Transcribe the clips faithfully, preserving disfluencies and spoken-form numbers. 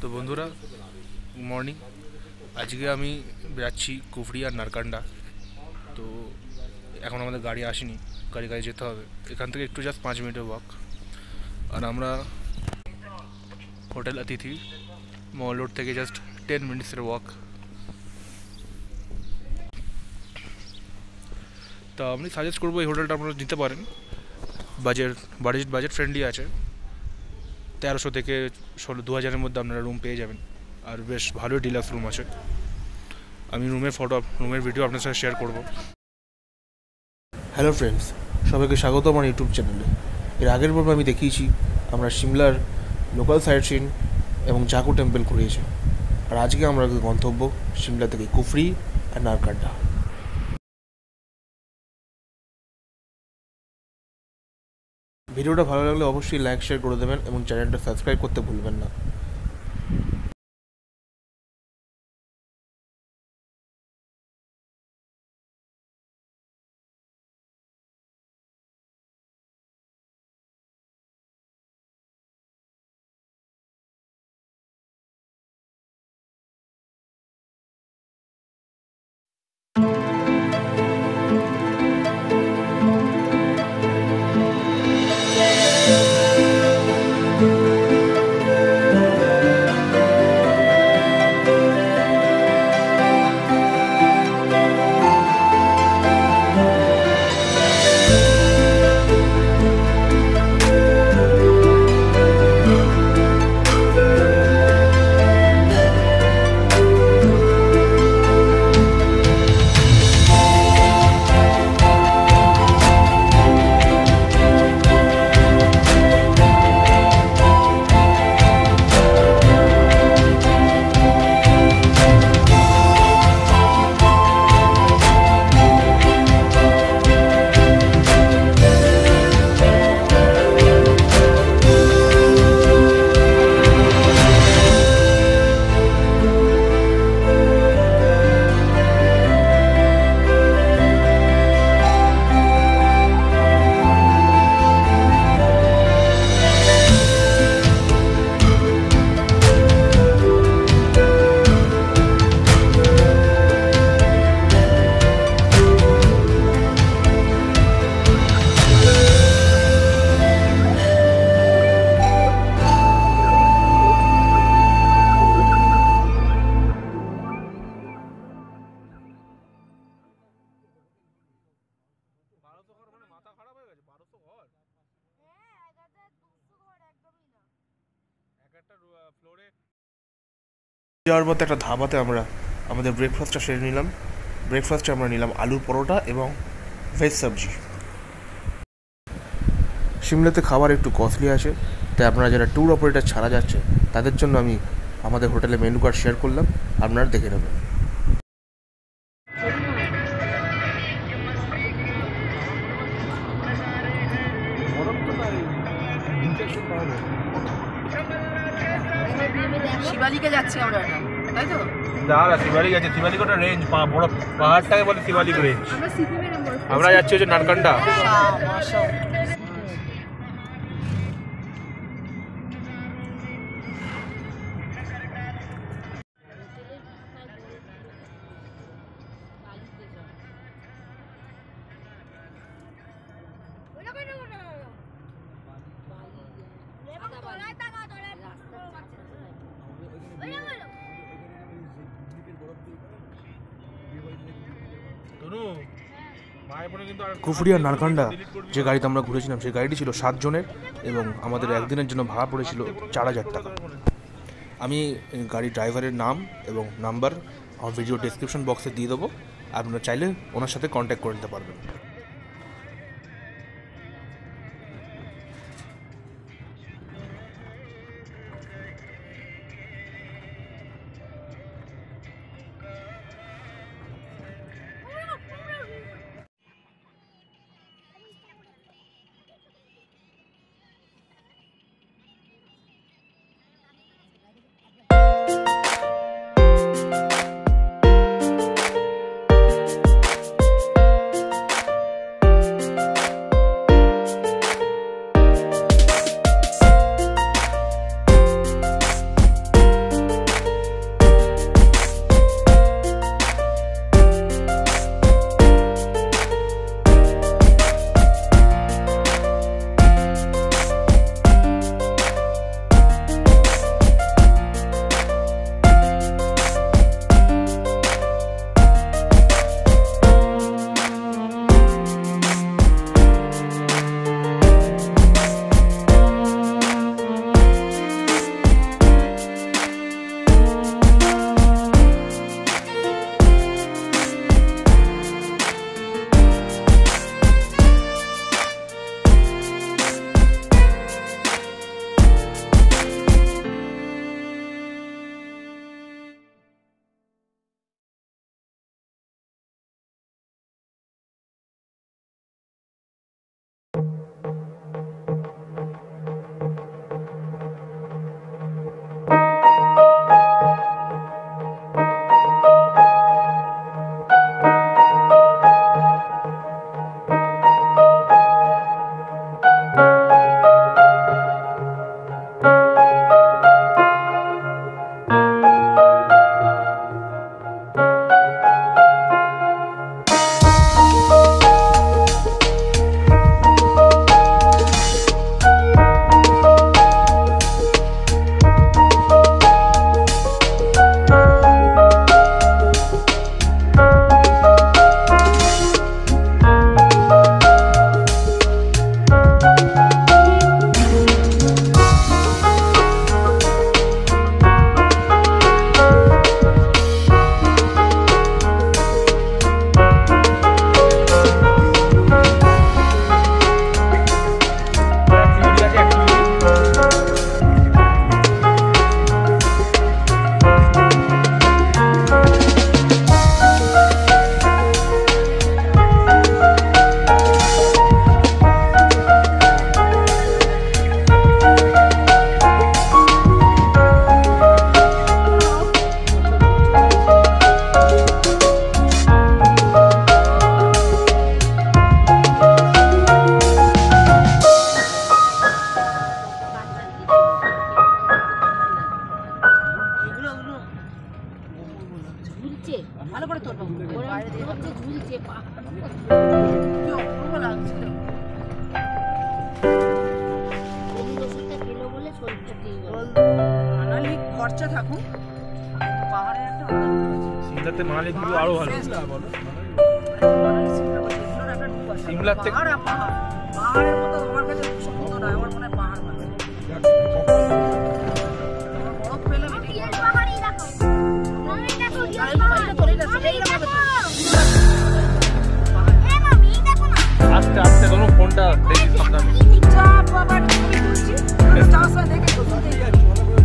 তো বন্ধুরা, good morning. আজকে আমি যাচ্ছি কুফরি আর নারকান্ডা। তো এখন আমাদের গাড়ি আসেনি, গাড়ি গাড়ি যেতে হবে। এখান থেকে একটু জাস্ট পাঁচ মিনিটের ওয়াক। আর আমরা হোটেল অতিথি মল রোড থেকে জাস্ট টেন মিনিটসের ওয়াক। তা আমি সাজেস্ট করবো এই হোটেলটা আপনারা নিতে পারেন। বাজেট বাজেট বাজেট ফ্রেন্ডলি আছে। তেরোশো থেকে ষোলো দু হাজারের মধ্যে আপনারা রুম পেয়ে যাবেন। আর বেশ ভালো ডিলাক্স রুম আছে। আমি রুমের ফটো রুমের ভিডিও আপনার সাথে শেয়ার করব। হ্যালো ফ্রেন্ডস, সবাইকে স্বাগত আমার ইউটিউব চ্যানেলে। এর আগের পর্বে আমি দেখিয়েছি আমরা সিমলার লোকাল সাইট সিন এবং জাকু টেম্পল ঘুরিয়েছি। আর আজকে আমরা গন্তব্য সিমলা থেকে কুফরি আর নারকান্ডা। ভিডিওটা ভালো লাগলে অবশ্যই লাইক শেয়ার করে দেবেন এবং চ্যানেলটা সাবস্ক্রাইব করতে ভুলবেন না। যাওয়ার মতো একটা ধাবাতে আমরা আমাদের ব্রেকফাস্টটা সেরে নিলাম। ব্রেকফাস্টে আমরা নিলাম আলুর পরোটা এবং ভেজ সবজি। সিমলাতে খাবার একটু কস্টলি আছে, তাই আপনারা যারা ট্যুর অপারেটার ছাড়া যাচ্ছে তাদের জন্য আমি আমাদের হোটেলে মেনু কার্ড শেয়ার করলাম, আপনারা দেখে নেবেন। শিবালিকে যাচ্ছি আমরা, তাই তো? দাঁড়া, শিবালিক আছে। শিবালিক ওটা রেঞ্জ, বড় পাহাড়টাকে বলে শিবালিক রেঞ্জ। আমরা যাচ্ছি হচ্ছে নারকান্ডা। কুফরি আর নারকান্ডা যে গাড়িতে আমরা ঘুরেছিলাম সেই গাড়িটি ছিল সাত জনের এবং আমাদের একদিনের জন্য ভাড়া পড়েছিল চার হাজার টাকা। আমি গাড়ির ড্রাইভারের নাম এবং নাম্বার আমার ভিডিও ডেসক্রিপশন বক্সে দিয়ে দেবো, আপনারা চাইলে ওনার সাথে কন্ট্যাক্ট করে নিতে পারবেন। হচ্ছে ঝুলছে পা কি অপূর্ব লাগছিল। কোভিড ওষুধটা খেলো বলে শরীরটা ঠিক গেল। মানালি খরচা থাকুক, পাহাড়ে একটা আলাদা রূপ আছে। সিমলাতে মানালি কিন্তু আরো ভালো। মানালি সিমলা বলছে, এগুলোর একটা রূপ আছে। সিমলার থেকে- পাহাড় আর পাহাড়, পাহাড়ের মতো আমার কাছে সমুদ্র নয়, আমার মনে হয় পাহাড় ভালো। আমার বরফ পেলে আমি ঠিক বলবো। পাহাড়ই দেখো মামি দেখো তাহলে তো বাড়িটা চলেই যাচ্ছে, এইরকম হবে তো। এ মামি দেখো না আস্তে আস্তে কোনো ফোনটা দেখি সাবধানে। যা বাবা ছবি তুলছি, যাওয়ার সময় দেখে তো তুলতেই যাচ্ছি।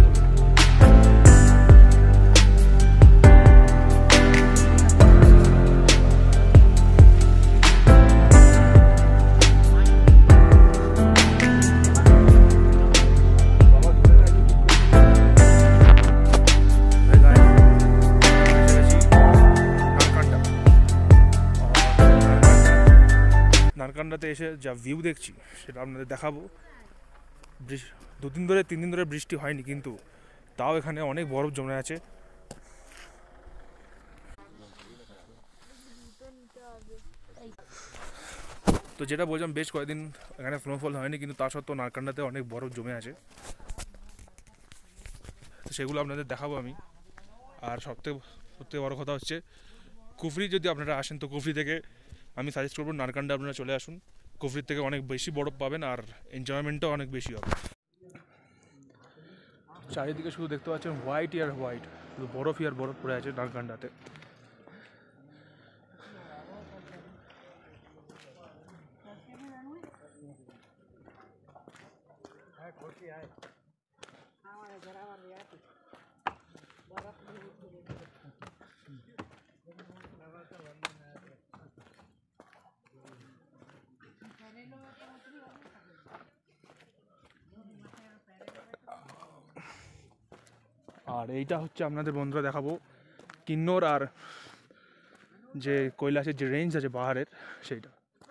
নারকান্ডাতে এসে যা ভিউ দেখছি সেটা আপনাদের দেখাবো। বৃষ- দুদিন ধরে তিন দিন ধরে বৃষ্টি হয়নি, কিন্তু তাও এখানে অনেক বরফ জমে আছে। তো যেটা বলছিলাম, বেশ কয়েকদিন এখানে স্নোফল হয়নি, কিন্তু তা সত্ত্বেও নারকান্ডাতে অনেক বরফ জমে আছে। তো সেগুলো আপনাদের দেখাবো আমি। আর সবথেকে সবথেকে বড় কথা হচ্ছে, কুফরি যদি আপনারা আসেন তো কুফরি থেকে আমি সাজেস্ট করবো নারকান্ডা আপনারা চলে আসুন। কুফরির থেকে অনেক বেশি বরফ পাবেন আর এনজয়মেন্টটাও অনেক বেশি হবে। চারিদিকে শুধু দেখতে পাচ্ছেন হোয়াইট আর হোয়াইট, শুধু বরফই আর বরফ পড়ে আছে নারকান্ডাতে। আর এইটা হচ্ছে আপনাদের বন্ধুরা দেখাবো কিন্নর আর যে কৈলাসের যে রেঞ্জ আছে পাহাড়ের, সেইটা।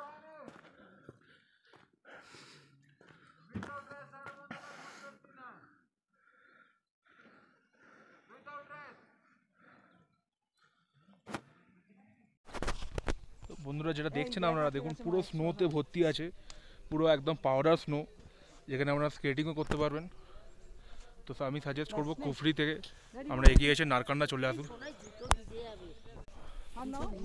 বন্ধুরা যেটা দেখছেন আপনারা দেখুন, পুরো স্নোতে ভর্তি আছে, পুরো একদম পাউডার স্নো, যেখানে আপনারা স্কেটিংও করতে পারবেন। তো আমি সাজেস্ট করবো কুফরি থেকে আমরা এগিয়ে এসে নারকান্ডা চলে আসুন। জুতো ভিজে যাবে।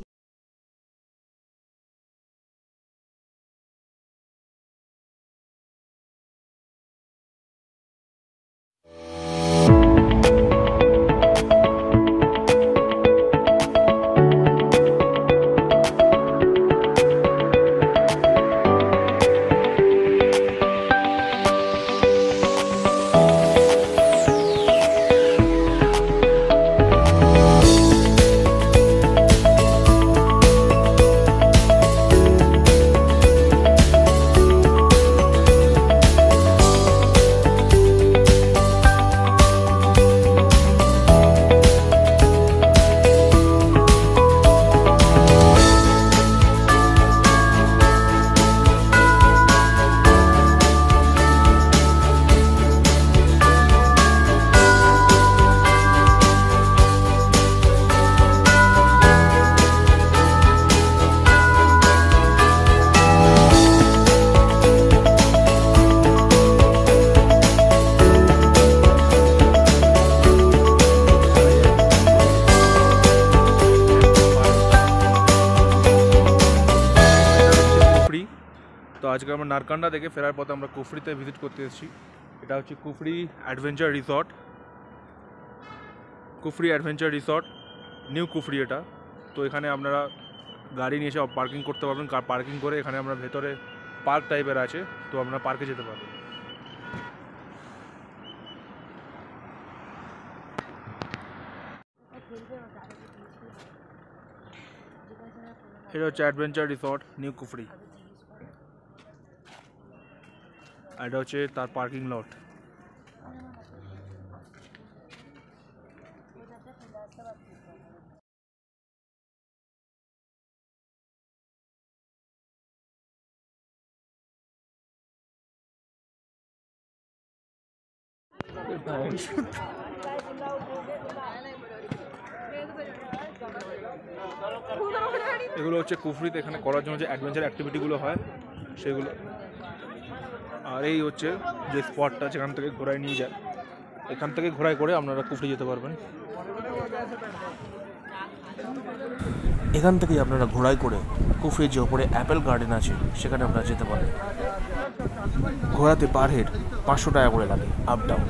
তো আজকে আমরা নারকান্ডা থেকে ফেরার পথে আমরা কুফরিতে ভিজিট করতে এসেছি। এটা হচ্ছে Kufri adventure resort, Kufri adventure resort, new Kufri এটা। তো এখানে আপনারা গাড়ি নিয়ে এসে পার্কিং করতে পারবেন। পার্কিং করে এখানে আমরা ভেতরে পার্ক টাইপের আছে, তো আপনারা পার্কে যেতে পারবেন। এটা হচ্ছে অ্যাডভেঞ্চার রিসর্ট নিউ কুফরি, আর এটা হচ্ছে তার পার্কিং লট। এগুলো হচ্ছে কুফরিতে এখানে করার জন্য যে অ্যাডভেঞ্চার অ্যাক্টিভিটিগুলো হয় সেগুলো। আর এই হচ্ছে যে স্পটটা যেখান থেকে ঘোড়ায় নিয়ে যায়, এখান থেকে ঘোড়ায় করে আপনারা কুফরি যেতে পারবেন। এখান থেকেই আপনারা ঘোড়ায় করে কুফরির যে ওপরে অ্যাপেল গার্ডেন আছে সেখানে আপনারা যেতে পারেন। ঘোড়াতে পার হেড পাঁচশো টাকা করে লাগে আপ ডাউন।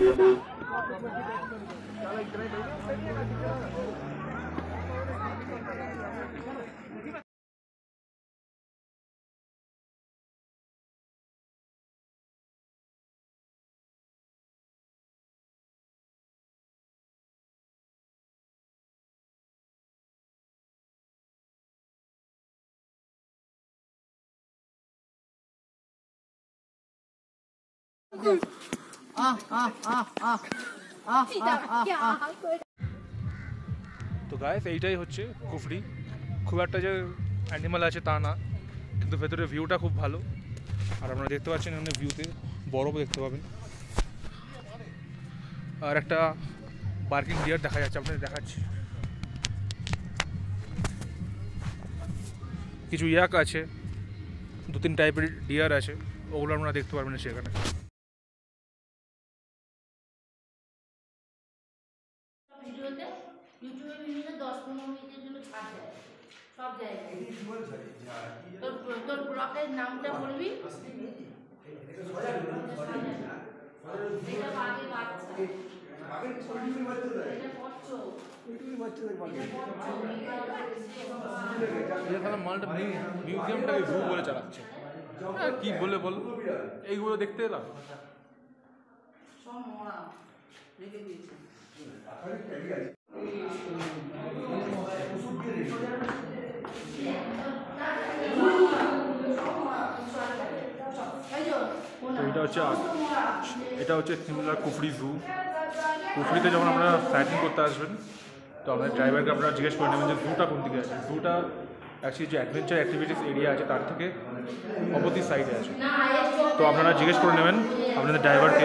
তো গাইস এইটাই হচ্ছে কুফরি। খুব একটা যে অ্যানিমাল আছে তা না, কিন্তু ভেতরে ভিউটা খুব ভালো। আর আপনারা দেখতে পাচ্ছেন এখানে ভিউতে বরফ দেখতে পাবেন। আর একটা বার্কিং ডিয়ার দেখা যাচ্ছে, আপনাদের দেখাচ্ছি। কিছু ইয়াক আছে, দু তিন টাইপের ডিয়ার আছে, ওগুলো আপনারা দেখতে পারবেন সেখানে। ভিডিওতে ইউটিউবে বিভিন্ন দশ পনেরো মিনিটের জন্য ছাড় দেয় সব জায়গায়। তোর তোর ব্লগের নামটা বলবি। এটা বাঘের বাচ্চা, এটা কচ্ছপ, মালটা মিউজিয়ামটাকে ভিউ বলে চালাচ্ছে, কি বলে বল, এইগুলো দেখতে এলাম। সব মরা রেখে দিয়েছে। তো এটা হচ্ছে এটা হচ্ছে সিমলার কুফরি জু। কুফরিতে যখন আপনারা সাইটিং করতে আসবেন তো আপনার ড্রাইভারকে আপনারা জিজ্ঞেস করে নেবেন যে জুটা কোন দিকে আছে। জুটা অ্যাকচুয়ালি যে অ্যাডভেঞ্চার অ্যাক্টিভিটিস এরিয়া আছে তার থেকে অপোজিট সাইডে আছে। তো আপনারা জিজ্ঞেস করে নেবেন আপনাদের ড্রাইভারকে।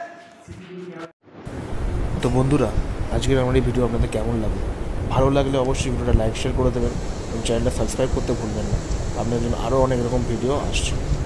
তো বন্ধুরা, আজকের আমার এই ভিডিও আপনাদের কেমন লাগলো? ভালো লাগলে অবশ্যই ভিডিওটা লাইক শেয়ার করে দেবেন এবং চ্যানেলটা সাবস্ক্রাইব করতে ভুলবেন না। আপনাদের জন্য আরও অনেক রকম ভিডিও আসছে।